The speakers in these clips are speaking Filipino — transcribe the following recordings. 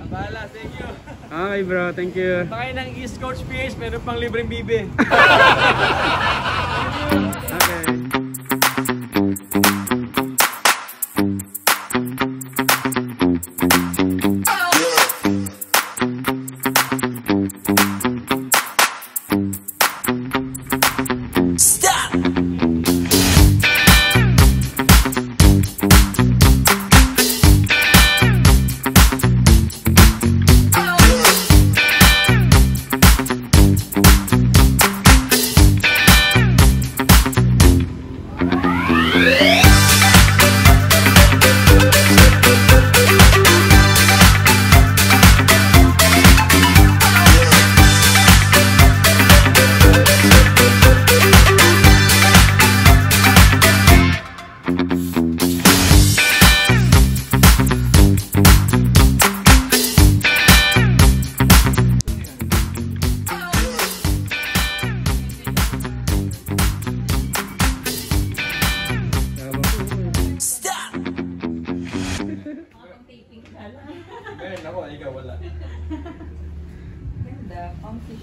Abalos, thank you. Okay bro, thank you. Pakay ng East Coast PH, meron pang libreng bibe. Okay. Ako, ikaw wala. Ganda, comfy.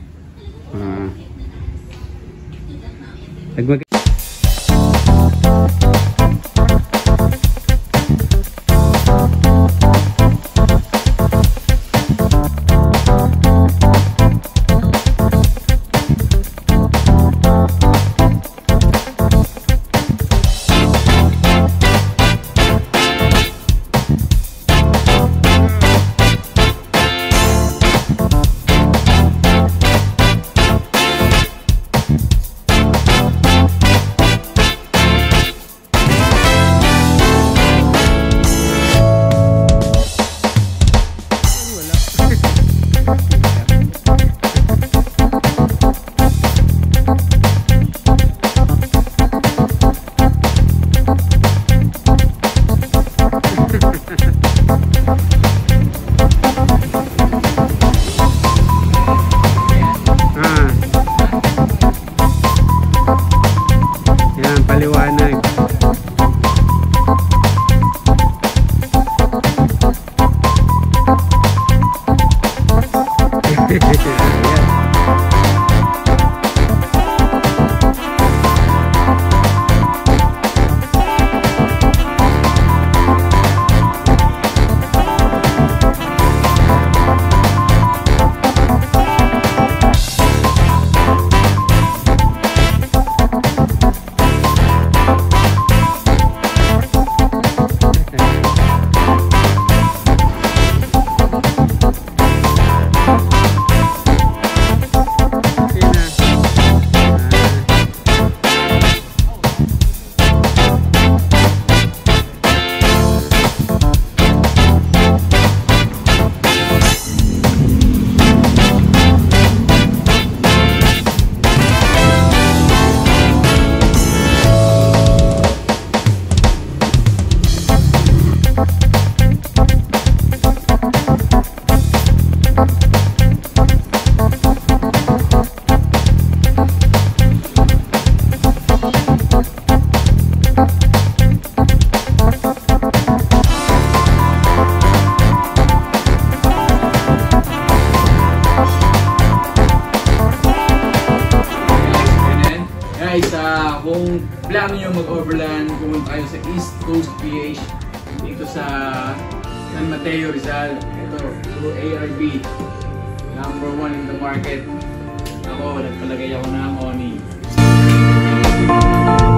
Yan, paliwanag. Guys, kung plano nyo mag-overland, pumunta kayo sa East Coast PH dito sa San Mateo, Rizal. Ito, through ARB, number 1 in the market. Ako, nagpalagay ako ng awning.